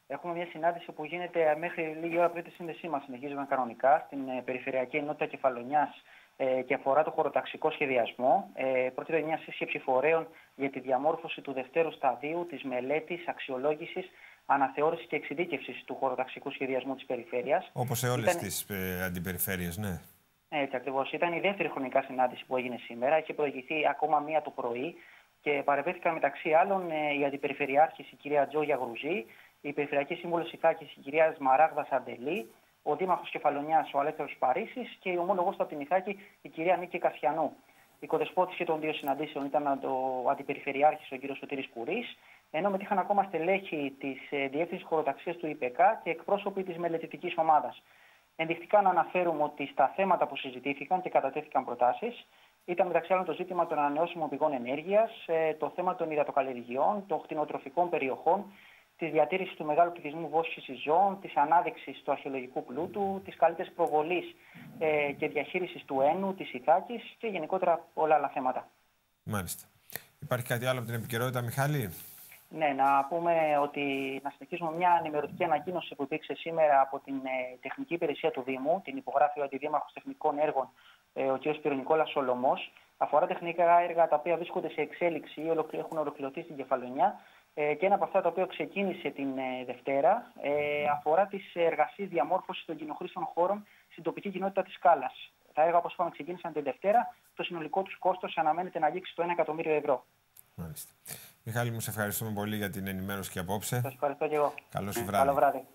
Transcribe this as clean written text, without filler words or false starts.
Έχουμε μια συνάντηση που γίνεται μέχρι λίγη ώρα πριν τη σύνδεσή μας. Συνεχίζουμε κανονικά στην Περιφερειακή Ενότητα Κεφαλονιάς και αφορά το χωροταξικό σχεδιασμό. Πρόκειται για μια σύσκεψη φορέων για τη διαμόρφωση του δευτέρου σταδίου της μελέτης, αξιολόγησης, αναθεώρησης και εξειδίκευσης του χωροταξικού σχεδιασμού της περιφέρειας. Όπως σε όλες τις αντιπεριφέρειες, ναι. Έτσι ακριβώς. Ήταν η δεύτερη χρονικά συνάντηση που έγινε σήμερα. Είχε προηγηθεί ακόμα μία το πρωί και παρευρέθηκαν μεταξύ άλλων η Αντιπεριφερειάρχης η κυρία Τζόγια Γρουζή, η Περιφερειακή Σύμβουλος Ιθάκης η κυρία Σμαράγδα Σαντελή, ο Δήμαρχος Κεφαλονιάς ο Αλέξανδρος Παρίσης και η ομόλογος του από την Ιθάκη η κυρία Νίκη Κασιανού. Η κοδεσπότηση των δύο συναντήσεων ήταν ο Αντιπεριφερειάρχης ο κύριος Σωτήρης Κουρής, ενώ μετήχαν ακόμα στελέχη της Διεύθυνσης Χωροταξίας του ΙΠΕΚΑ και εκπρόσωποι της μελετητικής ομάδας. Ενδεικτικά να αναφέρουμε ότι στα θέματα που συζητήθηκαν και κατατέθηκαν προτάσεις ήταν μεταξύ άλλων το ζήτημα των ανανεώσιμων πηγών ενέργειας, το θέμα των υδατοκαλλιεργειών, των κτηνοτροφικών περιοχών, της διατήρησης του μεγάλου πληθυσμού βόσχησης ζώων, της ανάδειξης του αρχαιολογικού πλούτου, της καλύτερης προβολής και διαχείρισης του Ένου, της Ιθάκης και γενικότερα πολλά άλλα θέματα. Μάλιστα. Υπάρχει κάτι άλλο από την επικαιρότητα, Μιχάλη? Ναι, να πούμε ότι να συνεχίσουμε μια ενημερωτική ανακοίνωση που υπήρξε σήμερα από την Τεχνική Υπηρεσία του Δήμου, την υπογράφει ο Αντιδήμαρχος Τεχνικών Έργων, ο κ. Πυρονικόλας Σολωμός. Αφορά τεχνικά έργα τα οποία βρίσκονται σε εξέλιξη ή έχουν ολοκληρωθεί στην Κεφαλονιά. Και ένα από αυτά τα οποία ξεκίνησε την Δευτέρα αφορά τις εργασίες διαμόρφωσης των κοινοχρήστων χώρων στην τοπική κοινότητα της Σκάλας. Τα έργα, όπως είπαμε, ξεκίνησαν την Δευτέρα. Το συνολικό τους κόστος αναμένεται να αγγίξει το 1 εκατομμύριο ευρώ. Μάλιστα. Μιχάλη, μου σε ευχαριστούμε πολύ για την ενημέρωση και απόψε. Σας ευχαριστώ και εγώ. Καλό σου βράδυ. Καλό βράδυ.